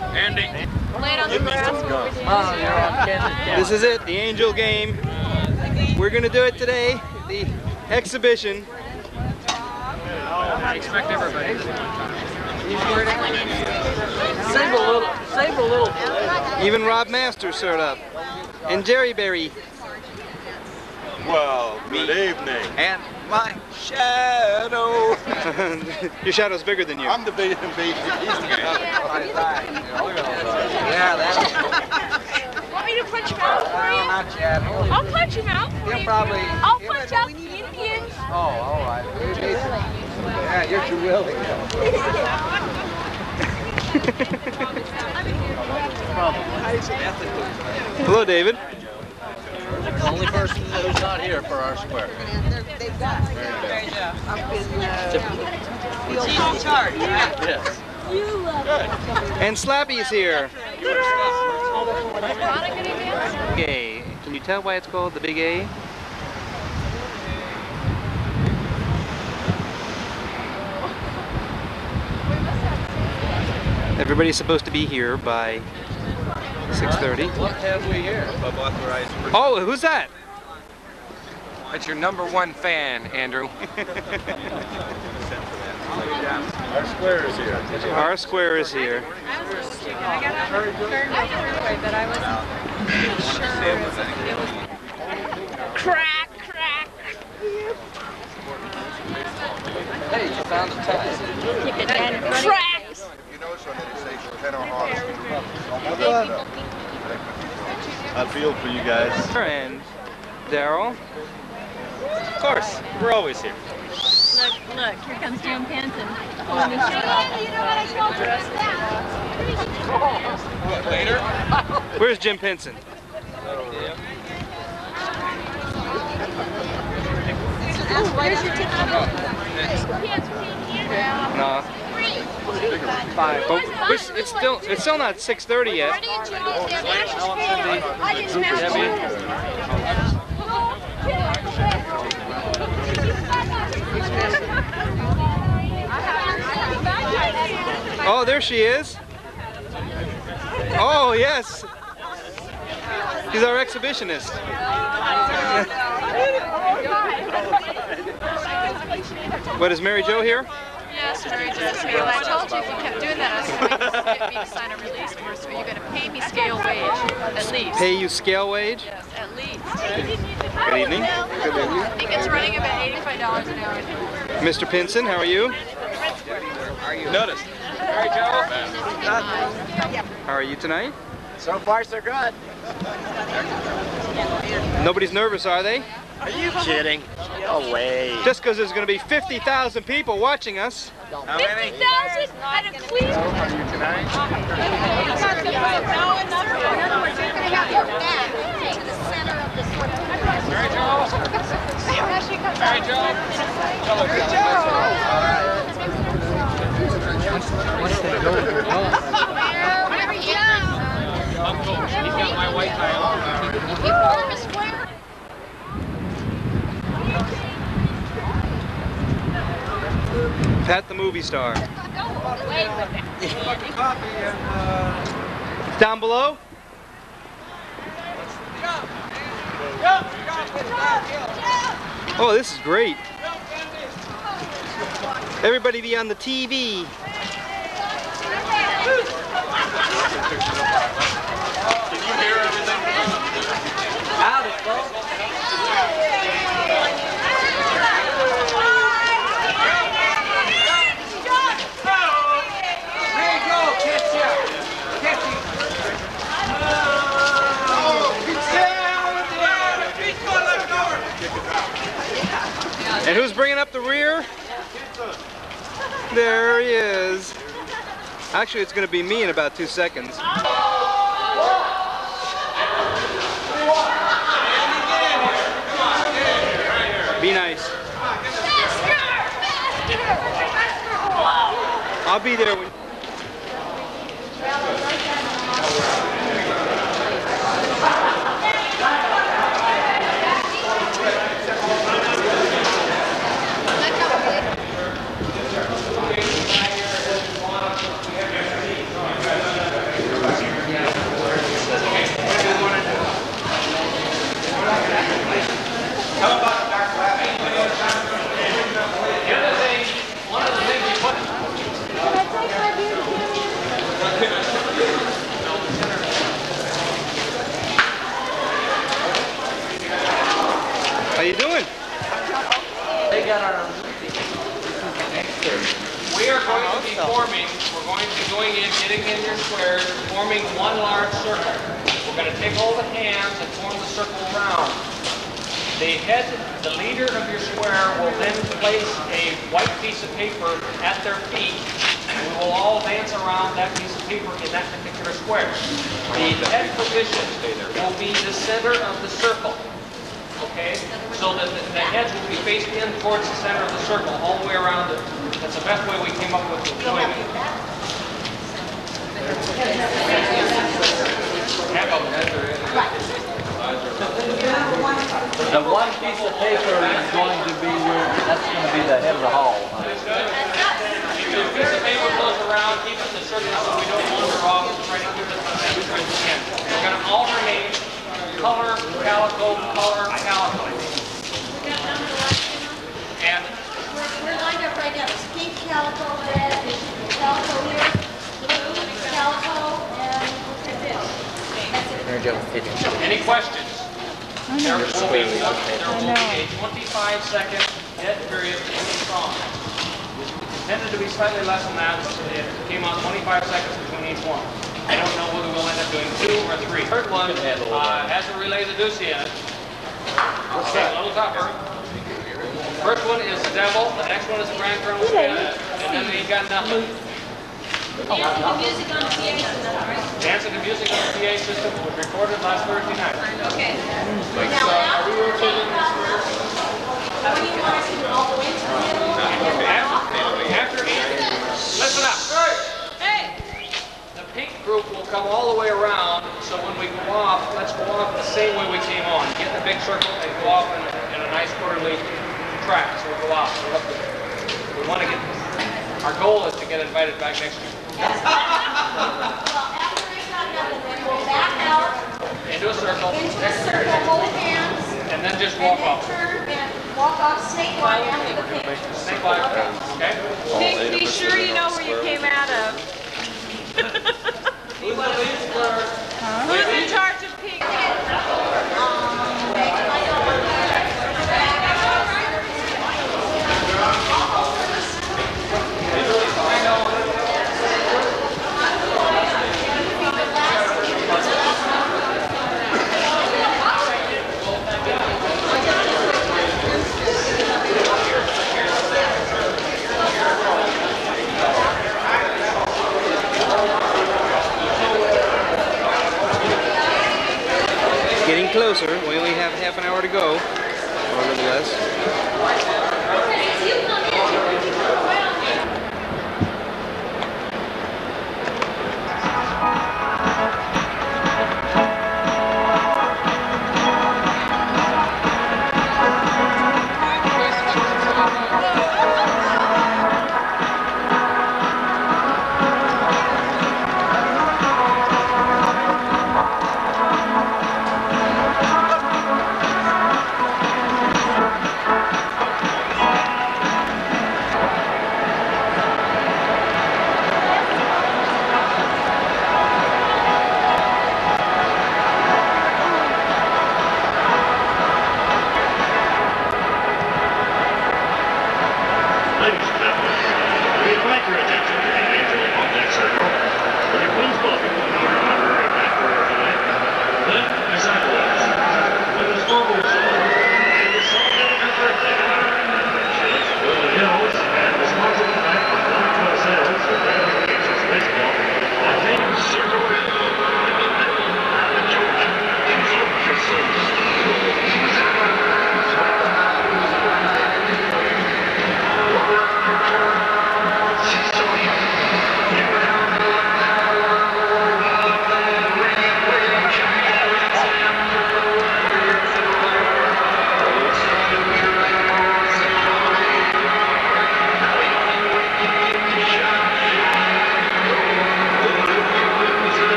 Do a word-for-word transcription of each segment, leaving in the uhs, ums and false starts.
Andy. Lay it on the grass. This is it, the Angel game. We're going to do it today, the exhibition. I expect everybody. Save a little, save a little. Even Rob Masters showed up. And Jerry Berry. Well, good evening. And my shadow. Your shadow's bigger than you. I'm the big and big. Yeah, that's. Want me to punch him out for you? Not yet. I'll punch him out for He'll you. probably. I'll punch out the Indians. Oh, all right. Yeah, you're too willing. Hello, David. The only person who's not here for our square. They've got it. I've been uh, in charge. Yes. And Slappy's here. A. Can you tell why it's called the Big A? Everybody's supposed to be here by six thirty. What have we here? Oh, who's that? That's your number one fan, Andrew. Our square is here. Our square is here. I got out of the freeway, but I wasn't sure it was, it was crack, crack. Hey, you found the tie. Cracks. You know, so that it says ten or hard. I feel for you guys. And Daryl. Of course, we're always here. Look, look, here comes Jim Penson. What, later? Where's Jim Penson? Where's your ticket? No. Five. But it's, it's still it's still not six thirty yet. Oh, there she is. Oh, yes. He's our exhibitionist. What, is Mary Jo here? Yes, Mary Jo's here. I told you if you kept doing that, I was going to get me to sign a release form, so you're going to pay me scale wage, at least. Pay you scale wage? Yes, at least. Good evening. Good evening. I think it's running about eighty-five dollars an hour. Mister Pinson, how are you? Notice. Mary Jo. How are you tonight? So far, so good. Nobody's nervous, are they? Are you kidding? No way. Just because there's going to be fifty thousand people watching us. How many? fifty thousand at a Cleveland. Are you tonight? No, in other words, you're going to have your back to the center of the circle. Mary Jo. Mary Jo. Mary Jo. Mary Jo. Uncle, he's got my white tie on. You form a square. Pat the movie star. Wait with it. Down below? Oh, this is great. Everybody be on the T V. Can you hear everything? Howdy, folks. And who's bringing up the rear? There he is. Actually, it's going to be me in about two seconds. Be nice. I'll be there when... we're forming one large circle. We're going to take all the hands and form the circle around. The head, the leader of your square, will then place a white piece of paper at their feet. And we will all dance around that piece of paper in that particular square. The head position will be the center of the circle. Okay? So that the, the heads will be faced in towards the center of the circle, all the way around it. That's the best way we came up with doing it. The one piece of paper is going to be your, that's going to be the head of the hall. If the piece of paper goes around, keep it in the circle so we don't wander off and try to keep it on that straight again. We're going to alternate color, calico, color, calico. And we're lined up right now. It's pink, calico, red, calico here, blue, calico, and that's it. any questions? There will be, there will be a twenty-five second dead period in the song. Intended to be slightly less than that. It came out twenty-five seconds between each one. I don't know whether we'll end up doing two or three. Third one uh, has a relay the deuce in it. Okay, a little tougher. First one is the devil. The next one is the grand crown in it. And then you got nothing. Dancing the music on the P A system, right? Dancing the music on the P A system was recorded last Thursday night. Okay. Now, after we take up, what do you want us to do? All the way to the middle? After, after Andy, listen up. Hey! The pink group will come all the way around, so when we go off, let's go off the same way we came on. Get in a big circle and go off in a, in a nice quarterly track, so we'll go off. We want to get, our goal is to get invited back next year. Well, after we got nothing, then we'll back out Into a circle. into a circle, hold hands, And then just and walk then off. turn and walk off snake line after the pink. Snake line, okay? Pink, be sure you know where you came out of. Who's the lead square? Who's in charge of pink? Getting closer. We only have half an hour to go, or a little less.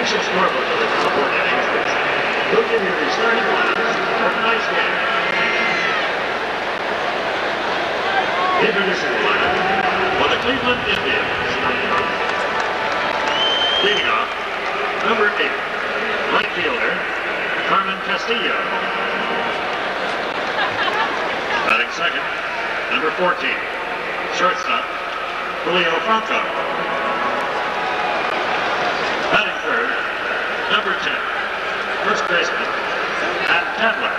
official scorebook of the California innings list. We'll give you the starting lineups for tonight's game. Introducing the lineup for the Cleveland Indians. Leading off, number eight, right fielder, Carmen Castillo. Batting second, number fourteen, shortstop, Julio Franco. Batting third, number ten, first baseman, Matt Tadler.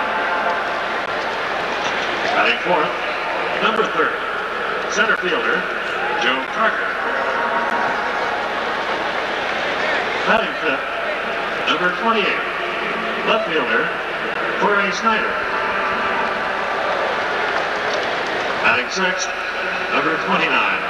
Batting fourth, number thirty, center fielder, Joe Carter. Batting fifth, number twenty-eight, left fielder, Corey Snyder. Batting sixth, number twenty-nine,